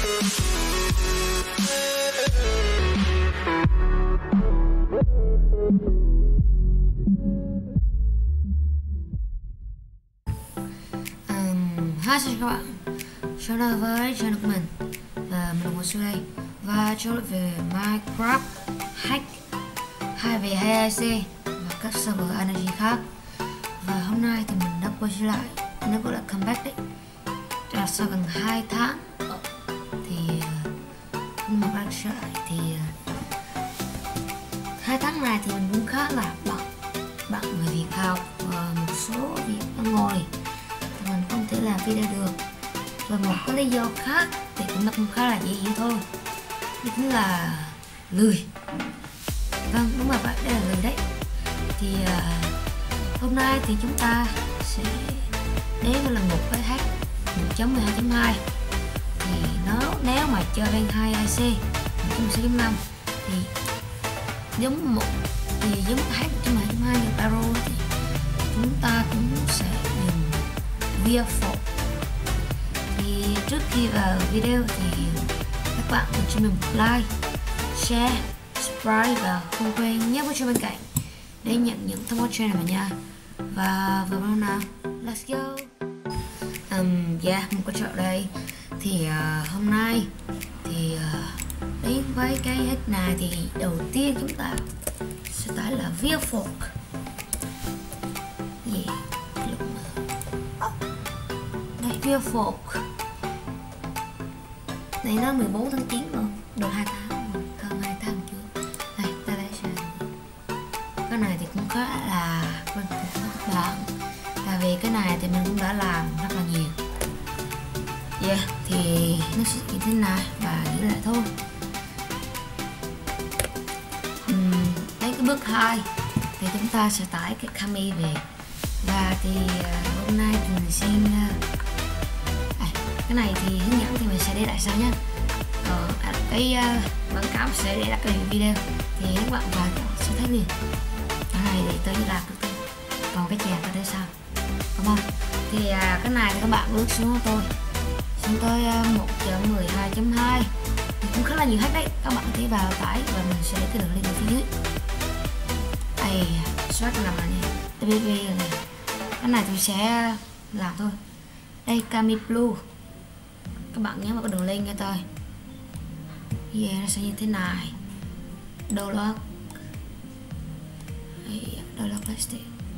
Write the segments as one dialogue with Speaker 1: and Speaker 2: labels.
Speaker 1: Hi chào các bạn, trở lại với channel của mình và mình là Ngô Sư đây. Và trở lại về Minecraft hack 2v2IC và các server energy khác. Và hôm nay thì mình đã quay trở lại, nó gọi là comeback đấy. Sau gần 2 tháng thì nhưng mà quay trở lại thì 2 tháng này thì mình cũng khá là bận về việc học và một số việc ở ngoài mình không thể làm video được. Và một cái lý do khác thì cũng khá là dễ hiểu thôi, đó chính là lười. Vâng, đúng là vậy, đây là lười đấy. Thì hôm nay thì chúng ta sẽ đến với lần một cái hack 1.12.2. thì nếu mà chơi bên 2IC 1.6.5 thì giống hack 1.2.2 như Baro thì chúng ta cũng sẽ dùng Viafork. Thì trước khi vào video thì các bạn cùng cho mình một like, share, subscribe và không quên nhớ vào chuông bên cạnh để nhận những thông báo channel này nha. Và vào video nào, let's go. Mình có trở đây thì hôm nay thì đến với cái hack này thì đầu tiên chúng ta sẽ tải là Viafork. Viafork này nó 14 tháng 9 luôn, được 2 tháng rồi, hơn 2 tháng chưa. Đây, ta lấy xem. Cái này thì cũng khá là quen thuộc với các bạn, tại vì cái này thì mình cũng đã làm rất là nhiều. Thì nó sẽ như thế này và giữ lại thôi. Đến cái bước 2 thì chúng ta sẽ tải cái Kami về. Và thì hôm nay thì mình xin cái này thì hướng dẫn thì mình sẽ để lại sau nhé. Cái quảng cáo sẽ để lại cái video thì các bạn vào sẽ thấy liền. Cái này thì tôi làm được thôi, còn cái chèn tôi để sau, đúng không? Thì cái này thì các bạn bước xuống tôi tới 1.12.2 thì cũng khá là nhiều hack đấy, các bạn có thể vào tải và mình sẽ để cái đường link ở phía dưới. Đây, short làm này TPP này, cái này tôi sẽ làm thôi. Đây Kami Blue, các bạn nhớ vào cái đường link cho tôi. Nó sẽ như thế này. Download plastic.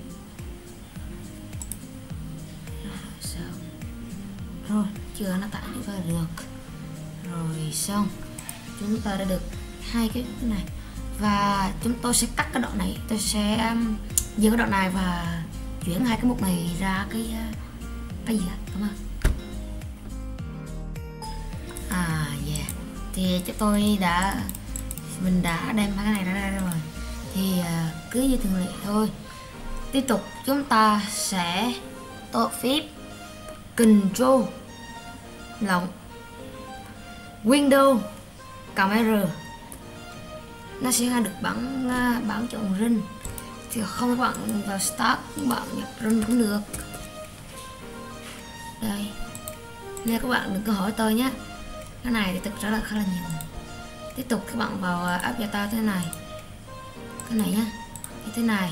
Speaker 1: Rồi chưa, nó tải được được rồi, xong chúng ta đã được hai cái này và chúng tôi sẽ cắt cái đoạn này, tôi sẽ giữ cái đoạn này và chuyển hai cái mục này ra cái gì đúng không? Thì mình đã đem hai cái này ra rồi. Thì cứ như thường lệ thôi. Tiếp tục chúng ta sẽ tổ phím Control lộng Windows cộng R, nó sẽ được bảng chọn rinh. Thì không các bạn vào Start, các bạn nhập rinh cũng được. Đây, nên các bạn đừng có hỏi tôi nhé, cái này thì thực ra là khá là nhiều. Tiếp tục các bạn vào Avatar thế này, cái này nhá, như thế này.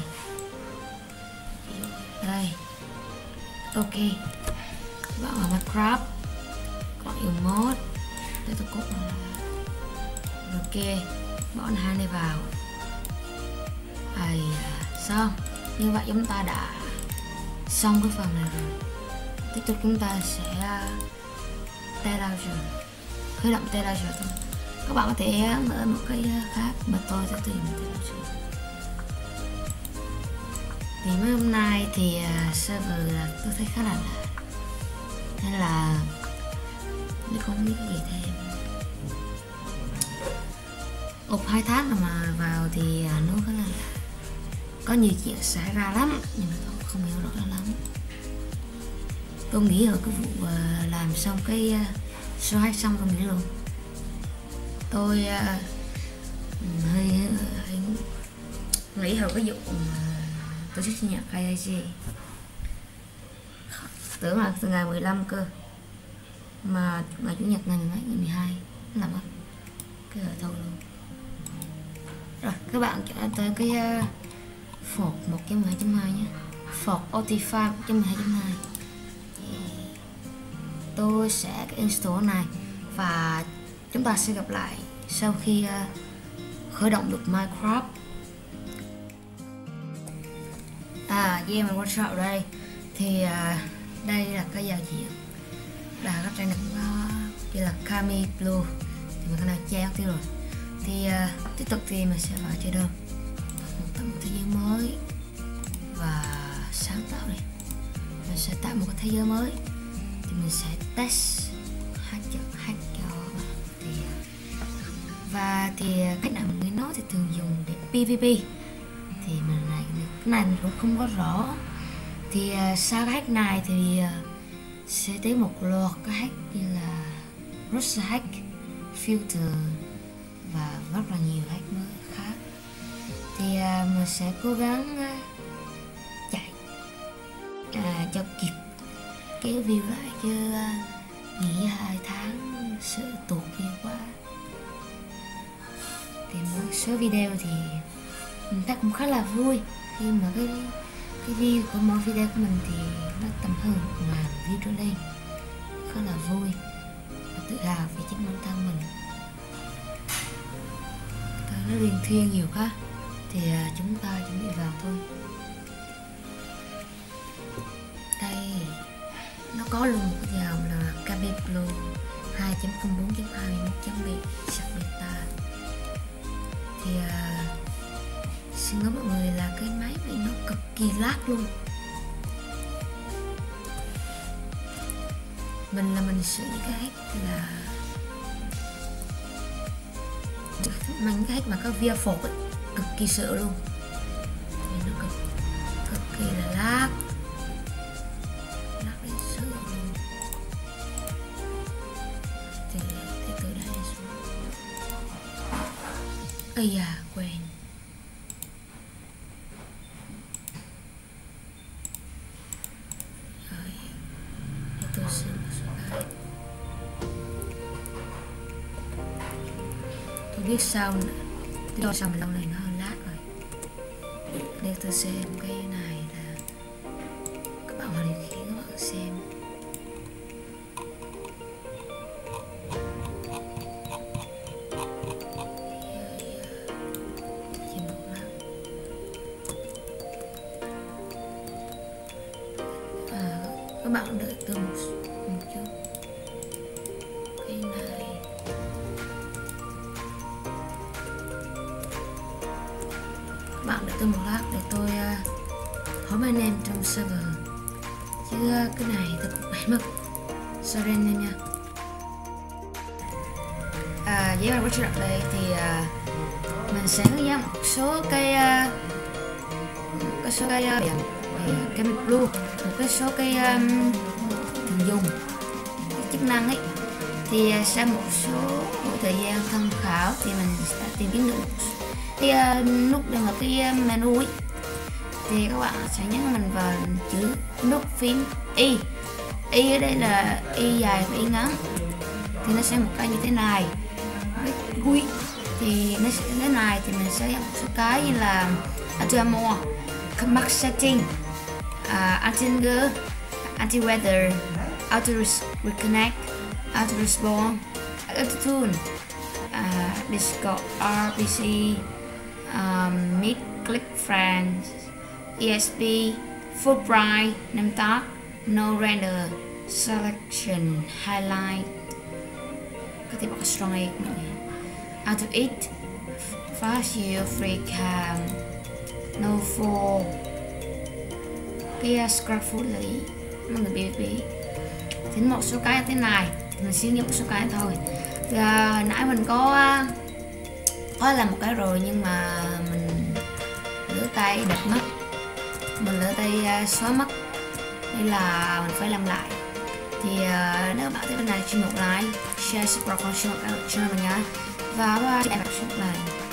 Speaker 1: Đây, ok, các bạn vào Minecraft, các bạn dùng mod để tôi cốt là ok, bỏ hai này vào. Xong, như vậy chúng ta đã xong cái phần này rồi. Tiếp tục chúng ta sẽ khởi động Terraform thôi. Các bạn có thể mở một cái khác mà tôi sẽ tìm Terraform. Thì mấy hôm nay thì server là tôi thấy khá là lạ, nên là tôi không biết cái gì thêm. 2 tháng rồi mà vào thì nó khá là lạ, có nhiều chuyện xảy ra lắm nhưng mà tôi không hiểu rõ lắm. Tôi nghĩ ở cái vụ làm xong cái show hack xong tôi nghĩ luôn. Tôi hơi nghĩ hồi cái vụ tôi sinh nhật IIC, tưởng là từ ngày 15 cơ. mà ngày chủ nhật này ngày 12 làm á cái thôi luôn. Rồi các bạn chọn tới cái Ford 1.2.2 nhé, Ford Optifine 1.2.2. Tôi sẽ install này và chúng ta sẽ gặp lại sau khi khởi động được Minecraft. Mình workshop ở đây thì đây là cái giao diện, là cái trang này đây là Kami Blue thì mình có thể che tiêu rồi. Thì tiếp tục thì mình sẽ vào chơi đơn một thế giới mới và sáng tạo này, mình sẽ tạo một cái thế giới mới thì mình sẽ test hack cho bạn. Thì cách nào mình nói thì thường dùng để PvP thì cái này mình cũng không có rõ. Thì sau cái hack này thì sẽ tới một loạt cái hack như là Rush hack, filter và rất là nhiều hack mới khác. Thì mình sẽ cố gắng chạy cho kịp cái view lại, chứ nghỉ 2 tháng sợ tụt view quá. Thì một số video thì mình thấy cũng khá là vui khi mà cái view của mỗi video của mình thì nó tầm hơn 1.000 view trở lên, khá là vui và tự hào về chính bản thân mình. Nó liên thuyên nhiều quá thì chúng ta chuẩn bị vào thôi. Đây nó có luôn một cái dòng là Kami Blue 2.04.21.7 beta. Thì xin lỗi mọi người là cái máy này nó cực kỳ lag luôn. Mình sử dụng cái hack là mình cái hack mà có via phột ấy, cực kỳ sợ luôn. Thì nó cực kỳ là lag đến sợ luôn. Thì từ đây xuống. Ây da, quên. Rồi, để tôi sửa một số cái. Tôi biết sao nữa. Tôi xong lâu này nó hơi lát rồi. Để tôi xem cái này là các bạn vào điều khiển các bạn xem. Các bạn đợi tôi một chút. Cái này các bạn đợi tôi một lát để tôi hỏi mấy anh em trong server, chứ cái này tôi cũng phải mất. Sorry anh em nha. Với bạn có đặt đây thì mình sẽ hướng dẫn một số cái Kami Blue, một cái số cái thường dùng cái chức năng ấy. Thì sau một thời gian tham khảo thì mình sẽ tìm kiếm được cái nút để vào cái menu ấy. Thì các bạn sẽ nhấn mình vào chữ nút phím Y. Y ở đây là Y dài và Y ngắn. Thì nó sẽ một cái như thế này. Với thì nó sẽ thế này, thì mình sẽ một số cái như là Auto More, Max Setting, Anti-Anger, Anti-Weather, Auto Reconnect, Auto Respawn, Auto Tune, Discord, RPC, Mid Click Friends, ESP, Fulbright, Name Tag, No Render, Selection, Highlight. Có thể bật Strong Egg mọi người. Auto Eat, Fast Shield, Free Cam, No Fall, cái Scrap Food là ý mọi người biết. Thì một số cái như thế này thì mình sẽ nhập một số cái thôi. Thì nãy mình có làm một cái rồi nhưng mà mình lỡ tay đập mất, mình lỡ tay xóa mất, nên là mình phải làm lại. Thì nếu bạn thấy bên này cho một like, share, subscribe, channel mình nhé. Và bye bye, em gặp lại.